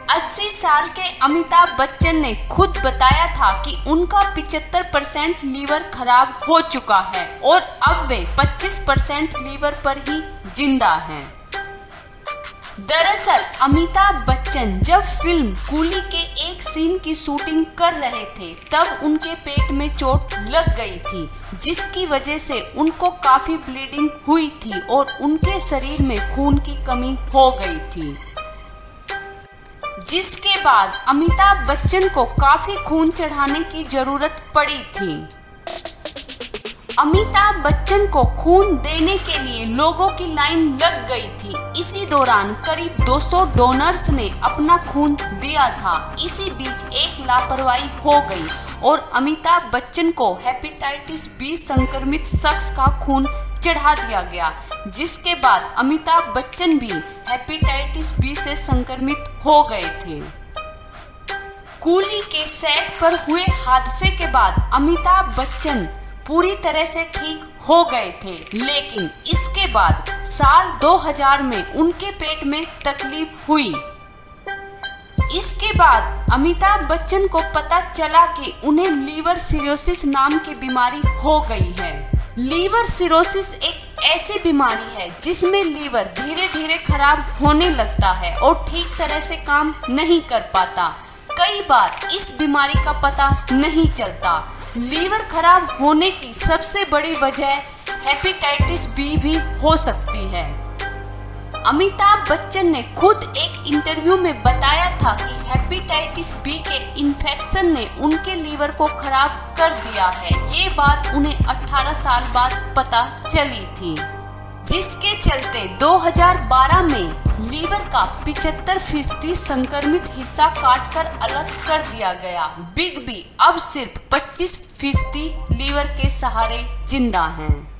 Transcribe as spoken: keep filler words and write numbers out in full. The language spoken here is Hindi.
अस्सी साल के अमिताभ बच्चन ने खुद बताया था कि उनका पचहत्तर परसेंट लीवर खराब हो चुका है और अब वे पच्चीस परसेंट लीवर पर ही जिंदा हैं। दरअसल अमिताभ बच्चन जब फिल्म कूली के एक सीन की शूटिंग कर रहे थे तब उनके पेट में चोट लग गई थी, जिसकी वजह से उनको काफी ब्लीडिंग हुई थी और उनके शरीर में खून की कमी हो गई थी, जिसके बाद अमिताभ बच्चन को काफी खून चढ़ाने की जरूरत पड़ी थी। अमिताभ बच्चन को खून देने के लिए लोगों की लाइन लग गई थी। इसी दौरान करीब दो सौ डोनर्स ने अपना खून दिया था। इसी बीच एक लापरवाही हो गई और अमिताभ बच्चन को हेपेटाइटिस बी संक्रमित शख्स का खून चढ़ा दिया गया, जिसके बाद अमिताभ बच्चन भी हेपेटाइटिस बी से संक्रमित हो गए थे। कूली के सेट पर हुए हादसे के बाद अमिताभ बच्चन पूरी तरह से ठीक हो गए थे, लेकिन इसके बाद साल दो हज़ार में उनके पेट में तकलीफ हुई। इसके बाद अमिताभ बच्चन को पता चला कि उन्हें लीवर सिरोसिस नाम की बीमारी हो गई है। लीवर सिरोसिस एक ऐसी बीमारी है जिसमें लीवर धीरे धीरे खराब होने लगता है और ठीक तरह से काम नहीं कर पाता। कई बार इस बीमारी का पता नहीं चलता। लीवर खराब होने की सबसे बड़ी वजह हेपेटाइटिस बी भी हो सकती है। अमिताभ बच्चन ने खुद एक इंटरव्यू में बताया था कि हेपेटाइटिस बी के इन्फेक्शन ने उनके लीवर को खराब कर दिया है। ये बात उन्हें अठारह साल बाद पता चली थी, जिसके चलते दो हज़ार बारह में लीवर का पचहत्तर फीसदी संक्रमित हिस्सा काटकर अलग कर दिया गया। बिग बी अब सिर्फ पच्चीस फीसदी लीवर के सहारे जिंदा हैं।